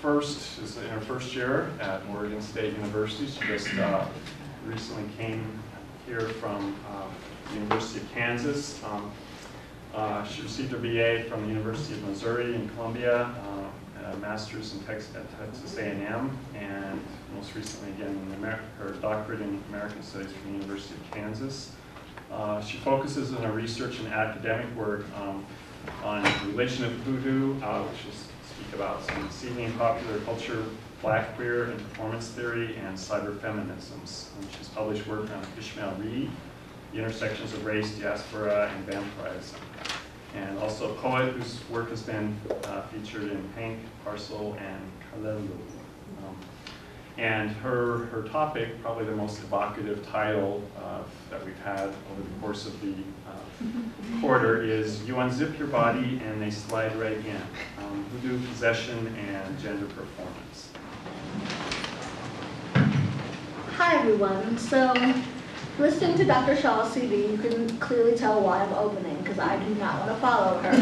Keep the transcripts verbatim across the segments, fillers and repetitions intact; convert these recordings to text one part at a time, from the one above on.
first is in her first year at Oregon State University. She just uh, recently came here from uh, the University of Kansas. Um, uh, she received her B A from the University of Missouri in Columbia, uh, a master's in Tex at Texas A and M, and most recently again in Amer her doctorate in American Studies from the University of Kansas. Uh, she focuses in her research and academic work um, on the relation of hoodoo, uh, which is speak about some seeding in popular culture, black queer and performance theory, and cyberfeminisms. And she's published work on Ishmael Reed, the intersections of race, diaspora, and vampirism. And also a poet whose work has been uh, featured in Pink, Parcel, and Kalelu. Um, and her, her topic, probably the most evocative title uh, that we've had over the course of the uh, quarter, is You Unzip Your Body and They Slide Right In, um, Hoodoo, Possession, and Gender Performance. Hi everyone. So, listening to Doctor Shaw's C V, you can clearly tell why I'm opening, because I do not want to follow her.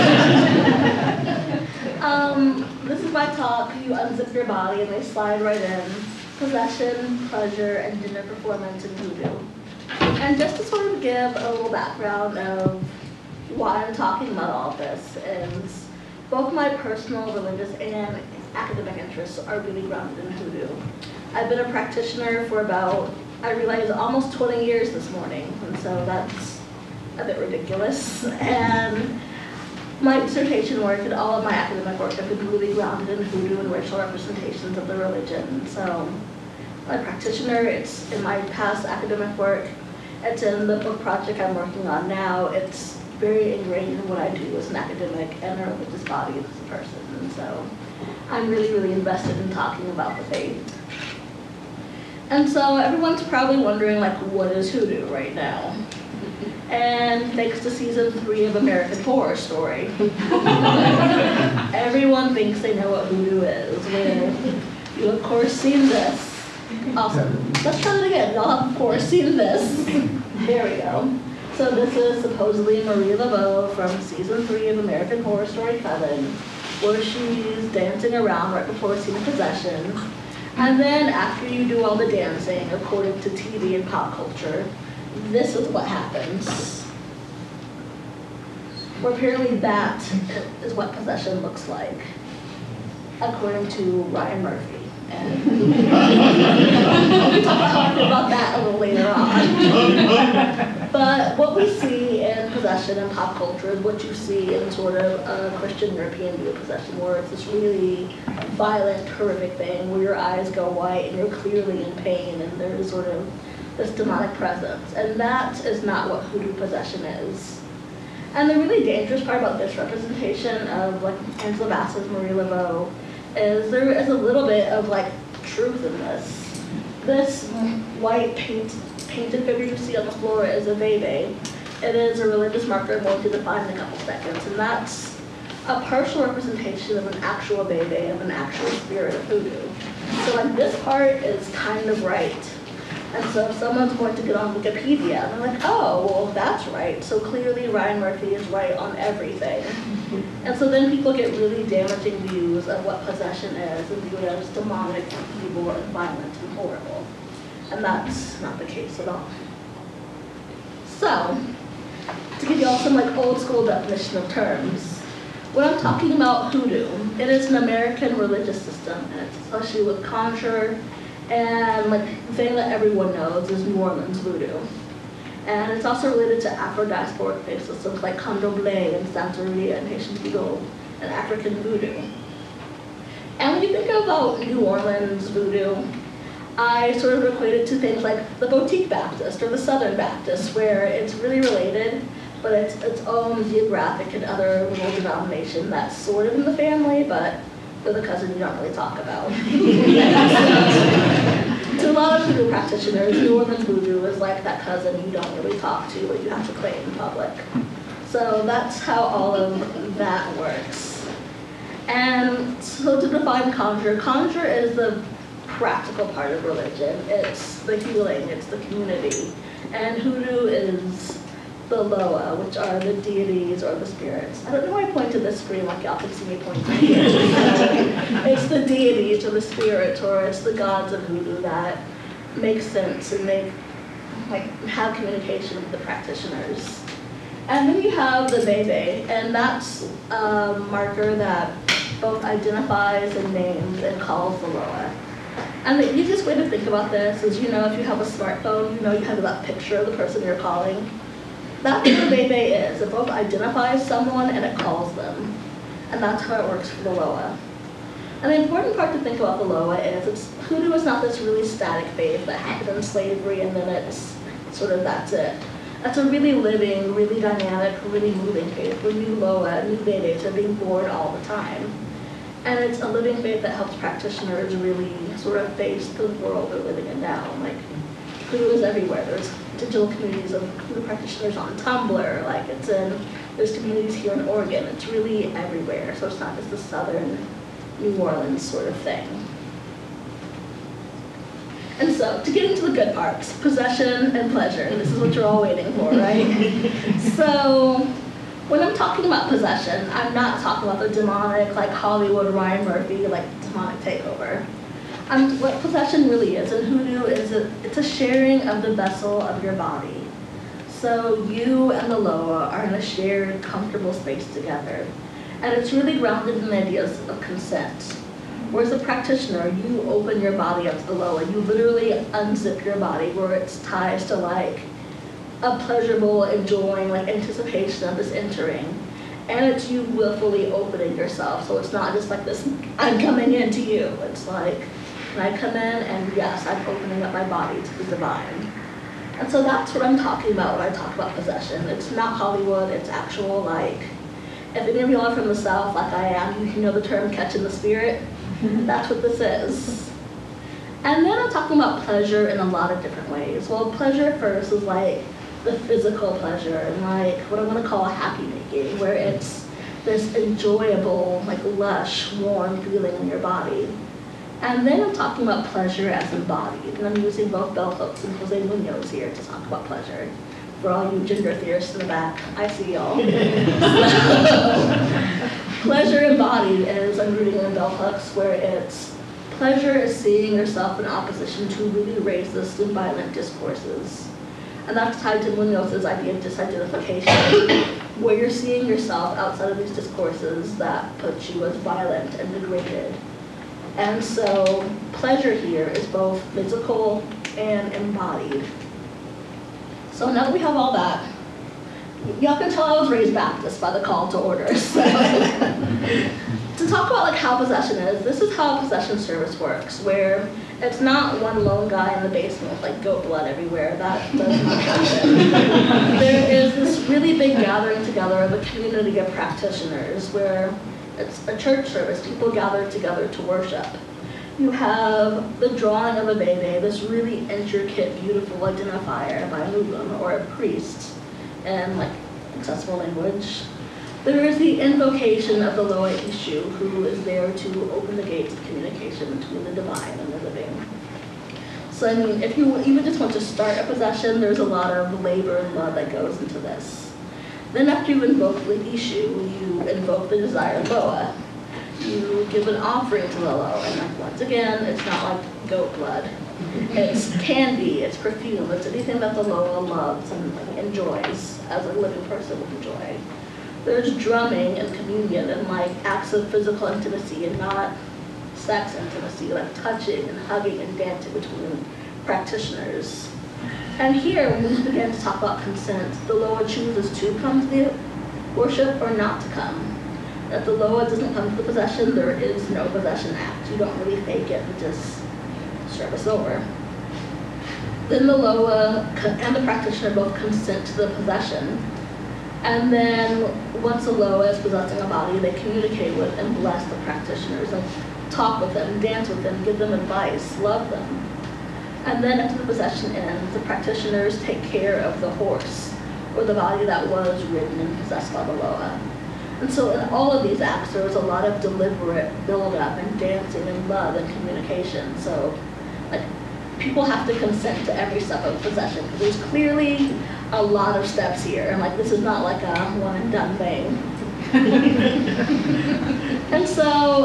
um, this is my talk, You Unzip Your Body and They Slide Right In, Possession, Pleasure, and Gender Performance in Hoodoo. And just to sort of give a little background of why I'm talking about all this is both my personal, religious, and academic interests are really grounded in Hoodoo. I've been a practitioner for about, I realized, almost twenty years this morning, and so that's a bit ridiculous. And my dissertation work and all of my academic work have been really grounded in Hoodoo and racial representations of the religion. So, my practitioner, it's in my past academic work, it's in the book project I'm working on now, it's very ingrained in what I do as an academic and a religious body as a person. And so, I'm really, really invested in talking about the faith. And so everyone's probably wondering, like, what is Hoodoo right now? And thanks to season three of American Horror Story, everyone thinks they know what Hoodoo is. Well, you of course seen this. Awesome. Let's try it again. Y'all have of course seen this. There we go. So this is supposedly Marie Laveau from season three of American Horror Story Coven, where she's dancing around right before a scene of possession. And then after you do all the dancing, according to T V and pop culture, this is what happens. Well, apparently that is what possession looks like, according to Ryan Murphy. And we'll talk about that a little later on. But what we see in possession and pop culture is what you see in sort of a Christian European view of possession, where it's this really violent, horrific thing where your eyes go white and you're clearly in pain and there's sort of this demonic presence. And that is not what Hoodoo possession is. And the really dangerous part about this representation of like Angela Bassett's Marie Laveau is there is a little bit of like truth in this. This white paint, painted figure you see on the floor is a bebe. It is a religious marker I'm going to define in a couple seconds, and that's a partial representation of an actual bebe, of an actual spirit of Hoodoo. So like this part is kind of right. And so if someone's going to get on Wikipedia, and they're like, oh, well, that's right. So clearly Ryan Murphy is right on everything. And so then people get really damaging views of what possession is and view it as demonic and evil and violent and horrible. And that's not the case at all. So, to give you all some like old school definition of terms, when I'm talking about Hoodoo, it is an American religious system, and it's associated with conjure, and like the thing that everyone knows is New Orleans voodoo. And it's also related to Afro-diasporic faith systems like Candomblé and Santeria and Haitian Figo and African voodoo. And when you think about New Orleans voodoo, I sort of equate it to things like the Boutique Baptist or the Southern Baptist, where it's really related, but it's its own geographic and other little denomination that's sort of in the family, but with a cousin you don't really talk about. To a lot of voodoo practitioners, New Orleans voodoo is like that cousin you don't really talk to, but you have to claim in public. So that's how all of that works. And so to define conjure, conjure is the practical part of religion. It's the healing, it's the community. And Hoodoo is the Loa, which are the deities or the spirits. I don't know why I point to this screen like y'all can see me pointing here. It's the or the spirits, or it's the gods of Hoodoo that make sense and make, like, have communication with the practitioners. And then you have the Bebe, and that's a marker that both identifies and names and calls the Loa. And the easiest way to think about this is, you know, if you have a smartphone, you know you have that picture of the person you're calling. That's what the Bebe is. It both identifies someone and it calls them. And that's how it works for the Loa. And the important part to think about the Loa is it's, Hoodoo is not this really static faith that happened in slavery and then it's sort of that's it. That's a really living, really dynamic, really moving faith where new Loa, new Bebes are being born all the time. And it's a living faith that helps practitioners really sort of face the world they're living in now. Like, Hoodoo is everywhere. There's digital communities of Hoodoo practitioners on Tumblr. Like, it's in, there's communities here in Oregon. It's really everywhere. So it's not just the southern New Orleans sort of thing. And so, to get into the good parts, possession and pleasure. This is what you're all waiting for, right? So, when I'm talking about possession, I'm not talking about the demonic, like Hollywood, Ryan Murphy, like demonic takeover. Um, what possession really is in Hoodoo is a, it's a sharing of the vessel of your body. So you and the Loa are in a shared, comfortable space together. And it's really grounded in the ideas of consent. Whereas a practitioner, you open your body up to the Loa. You literally unzip your body where it's ties to like a pleasurable, enjoying, like anticipation of this entering. And it's you willfully opening yourself. So it's not just like this, I'm coming into you. It's like, when I come in and yes, I'm opening up my body to the divine. And so that's what I'm talking about when I talk about possession. It's not Hollywood, it's actual like, if any of you are from the South like I am, you know the term catching the spirit. That's what this is. And then I'm talking about pleasure in a lot of different ways. Well, pleasure first is like the physical pleasure and like what I want to call happy making, where it's this enjoyable, like lush, warm feeling in your body. And then I'm talking about pleasure as embodied, and I'm using both bell hooks and Jose Munoz here to talk about pleasure. For all you gender theorists in the back, I see y'all. So, pleasure embodied is, I'm rooting in bell hooks, where it's pleasure is seeing yourself in opposition to really racist and violent discourses. And that's tied to Munoz's idea of disidentification, where you're seeing yourself outside of these discourses that put you as violent and degraded. And so pleasure here is both physical and embodied. So now that we have all that, y'all can tell I was raised Baptist by the call to order. So to talk about like how possession is, this is how possession service works, where it's not one lone guy in the basement with like goat blood everywhere. That does not happen. There is this really big gathering together of a community of practitioners where it's a church service. People gather together to worship. You have the drawing of a bebe, this really intricate, beautiful identifier by a Muslim or a priest in like accessible language. There is the invocation of the Loa Ishu, who is there to open the gates of communication between the divine and the living. So I mean, if you even just want to start a possession, there's a lot of labor and love that goes into this. Then after you invoke the Ishu, you invoke the desired Loa. You give an offering to the Loa, and like once again, it's not like goat blood. It's candy, it's perfume, it's anything that the Loa loves and like, enjoys as a living person would enjoy. There's drumming and communion and like acts of physical intimacy and not sex intimacy, like touching and hugging and dancing between practitioners. And here, when we begin to talk about consent, the Loa chooses to come to the worship or not to come. If the Loa doesn't come to the possession, there is no possession act. You don't really fake it and just service over. Then the Loa and the practitioner both consent to the possession. And then once the Loa is possessing a body, they communicate with and bless the practitioners and talk with them, dance with them, give them advice, love them. And then after the possession ends, the practitioners take care of the horse or the body that was ridden and possessed by the Loa. And so in all of these acts, there was a lot of deliberate build-up and dancing and love and communication. So like, people have to consent to every step of possession, because there's clearly a lot of steps here. And like, this is not like a one and done thing. And so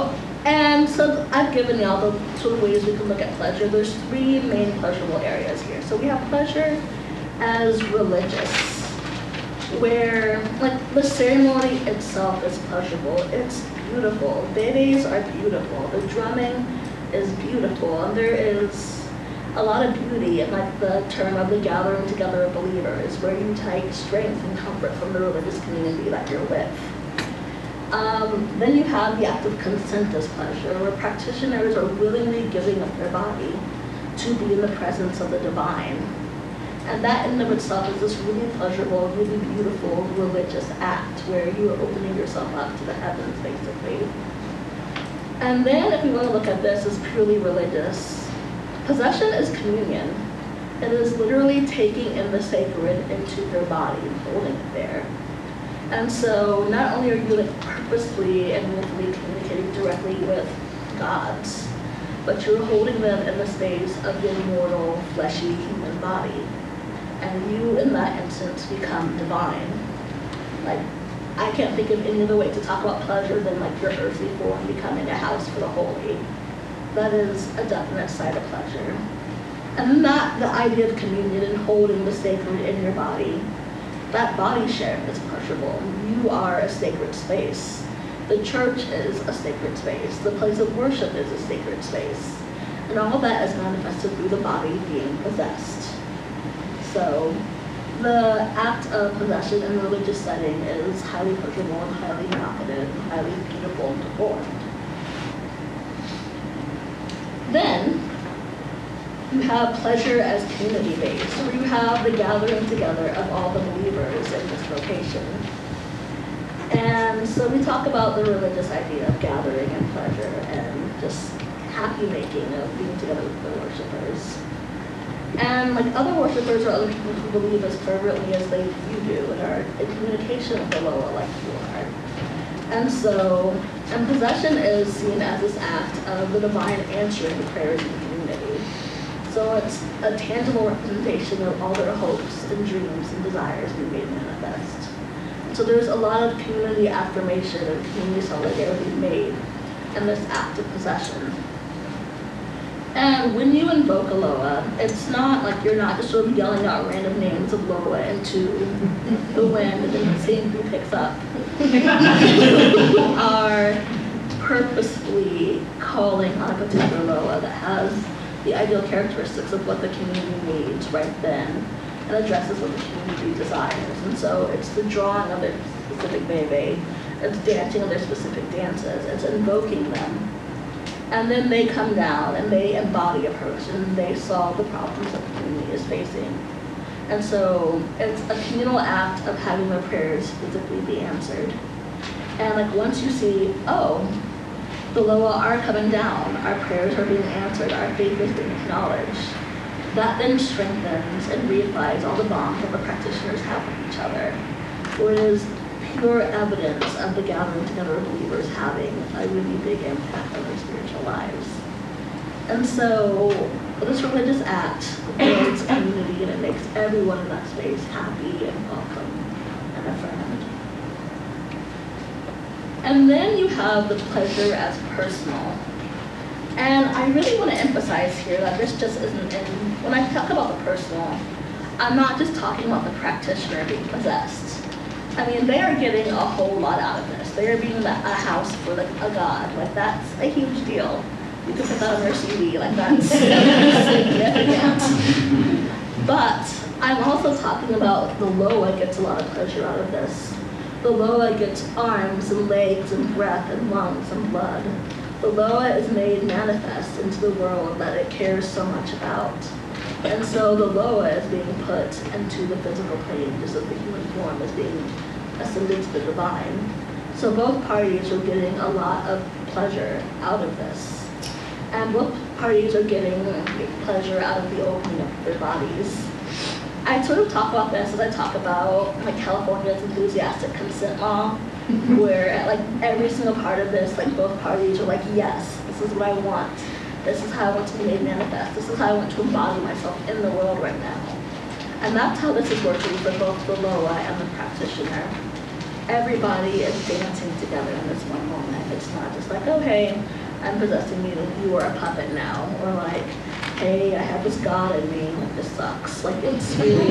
And so I've given y'all the sort of ways we can look at pleasure. There's three main pleasurable areas here. So we have pleasure as religious, where like the ceremony itself is pleasurable. It's beautiful. Bebes are beautiful. The drumming is beautiful, and there is a lot of beauty in like the term of the gathering together of believers, where you take strength and comfort from the religious community that you're with. Um, then you have the act of consent as pleasure, where practitioners are willingly giving up their body to be in the presence of the divine. And that in and of itself is this really pleasurable, really beautiful religious act where you are opening yourself up to the heavens, basically. And then if we want to look at this as purely religious, possession is communion. It is literally taking in the sacred into your body and holding it there. And so not only are you like purposely and willfully communicating directly with gods, but you're holding them in the space of your mortal, fleshy human body. And you, in that instance, become divine. Like, I can't think of any other way to talk about pleasure than like your earthly form becoming a house for the holy. That is a definite side of pleasure. And not the idea of communion and holding the sacred in your body. That body share is pleasurable. You are a sacred space. The church is a sacred space. The place of worship is a sacred space. And all that is manifested through the body being possessed. So the act of possession in a religious setting is highly pleasurable and highly evocative, and highly beautiful and performed. Then, you have pleasure as community-based, where you have the gathering together of all the believers in this location. And so we talk about the religious idea of gathering and pleasure and just happy making of being together with the worshipers. And like other worshipers or other people who believe as fervently as they you do and are in communication with the Loa like you are. And so, and possession is seen as this act of the divine answering the prayers of the community. So it's a tangible representation of all their hopes and dreams and desires being made manifest. So there's a lot of community affirmation and community solidarity made in this act of possession. And when you invoke a Loa, it's not like you're not just sort of yelling out random names of Loa into the wind and then seeing who picks up. You are purposefully calling on a particular Loa that has the ideal characteristics of what the community needs right then and addresses what the community desires. And so it's the drawing of their specific bebe, it's dancing of their specific dances, it's invoking them. And then they come down and they embody a person and they solve the problems that the community is facing. And so it's a communal act of having their prayers physically be answered. And like once you see, oh, the Loa are coming down, our prayers are being answered, our faith is being acknowledged, that then strengthens and reifies all the bonds that the practitioners have with each other. Where it is pure evidence of the gathering together of believers having a really big impact on their spiritual lives. And so this religious act builds community and it makes everyone in that space happy and welcome and affirmed. And then you have the pleasure as personal. And I really want to emphasize here that this just isn't in, when I talk about the personal, I'm not just talking about the practitioner being possessed. I mean, they are getting a whole lot out of this. They are being a house for like a god. Like that's a huge deal. You can put that on your C V. Like that's significant. But I'm also talking about the Loa gets a lot of pleasure out of this. The Loa gets arms and legs and breath and lungs and blood. The Loa is made manifest into the world that it cares so much about. And so the Loa is being put into the physical plane, just as the human form is being ascended to the divine. So both parties are getting a lot of pleasure out of this. And both parties are getting pleasure out of the opening of their bodies. I sort of talk about this as I talk about like California's enthusiastic consent law, where like every single part of this, like both parties are like, yes, this is what I want. This is how I want to be made manifest. This is how I want to embody myself in the world right now. And that's how this is working for both the Loa and the practitioner. Everybody is dancing together in this one moment. It's not just like, oh hey, I'm possessing you, you are a puppet now. Or like, hey, I have this god in me, like this sucks. Like it's really,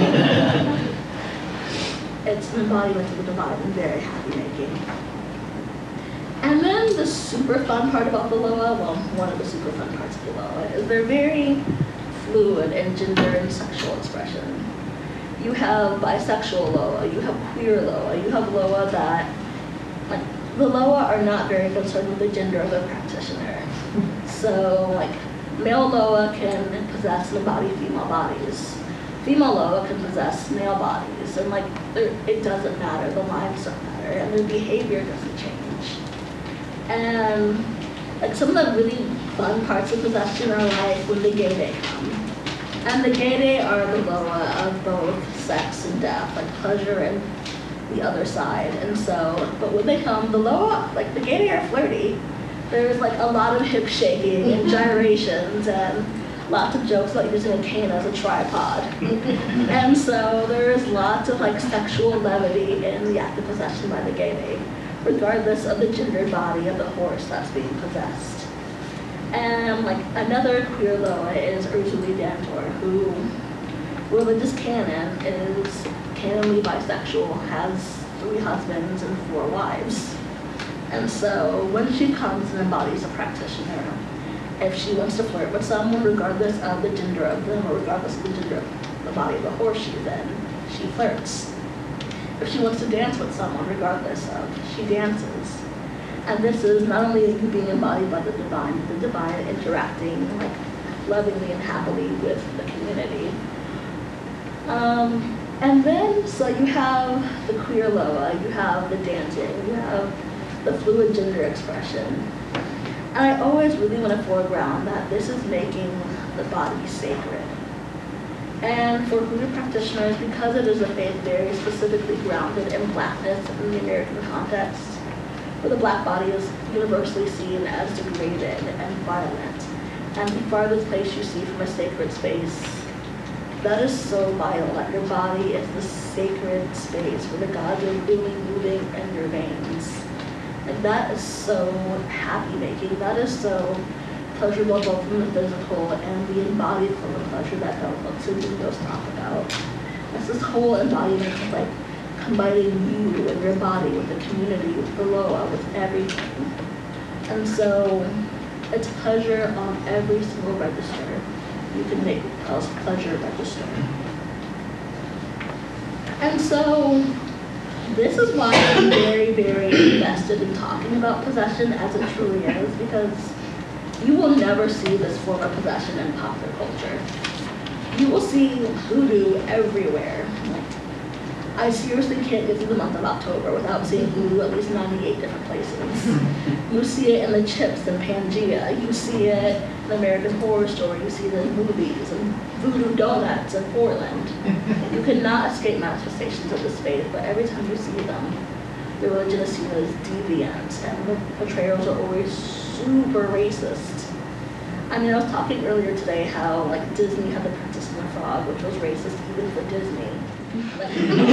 it's an embodiment of the divine and very happy making. And then the super fun part about the Loa, well, one of the super fun parts of the Loa, is they're very fluid in gender and sexual expression. You have bisexual Loa, you have queer Loa, you have Loa that, like, the Loa are not very concerned with the gender of the practitioner. So, like, male Loa can possess and embody female bodies. Female Loa can possess male bodies, and like, it doesn't matter, the lines don't matter, and the behavior doesn't change. And like some of the really fun parts of possession are like when the gay day come. And the gay day are the Loa of both sex and death, like pleasure and the other side. And so, but when they come, the Loa, like the gay day are flirty. There's like a lot of hip shaking and gyrations and lots of jokes about using a cane as a tripod. And so there's lots of like sexual levity in the act of possession by the gay day, regardless of the gendered body of the horse that's being possessed. And like another queer Loa is Urzuli Dantor, who religious canon is canonly bisexual, has three husbands and four wives. And so when she comes and embodies a practitioner, if she wants to flirt with someone, regardless of the gender of them or regardless of the gender of the body of the horse she's in, she flirts. If she wants to dance with someone, regardless of, she dances. And this is not only you being embodied by the divine, but the divine interacting like lovingly and happily with the community. Um, and then, so you have the queer Loa, you have the dancing, you have the fluid gender expression. And I always really want to foreground that this is making the body sacred. And for Hoodoo practitioners, because it is a faith very specifically grounded in blackness in the American context, where the black body is universally seen as degraded and violent, and the farthest place you see from a sacred space, that is so vital that your body is the sacred space where the gods are really moving in your veins. And that is so happy-making, that is so pleasurable both from the physical and the embodied form of pleasure that Bell Hooks and videos talk about. It's this whole embodiment of like combining you and your body with the community, with the Loa, with everything. And so it's pleasure on every single register. You can make Bell's pleasure register. And so this is why I'm very, very invested in talking about possession as it truly is, because you will never see this form of possession in popular culture. You will see Hoodoo everywhere. Like, I seriously can't get through the month of October without seeing Hoodoo at least ninety-eight different places. You see it in the Chips in Pangea. You see it in American Horror Story. You see it in movies and Voodoo Donuts in Portland. You cannot escape manifestations of this faith, but every time you see them, the religion is seen as deviant, and the portrayals are always super racist. I mean, I was talking earlier today how like Disney had The Princess and the Frog, which was racist even for Disney. Like,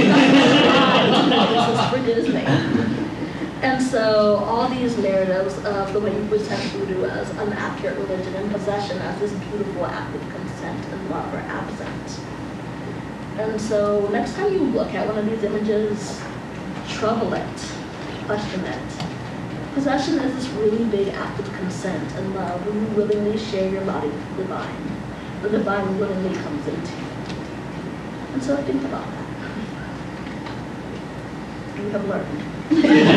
racist for Disney. And so all these narratives of the way you present Voodoo as an accurate religion and possession as this beautiful act of consent and love are absent. And so next time you look at one of these images, trouble it, question it. Possession is this really big act of consent and love when you willingly share your body with the divine. The divine willingly comes into you. And so think about that. You have learned.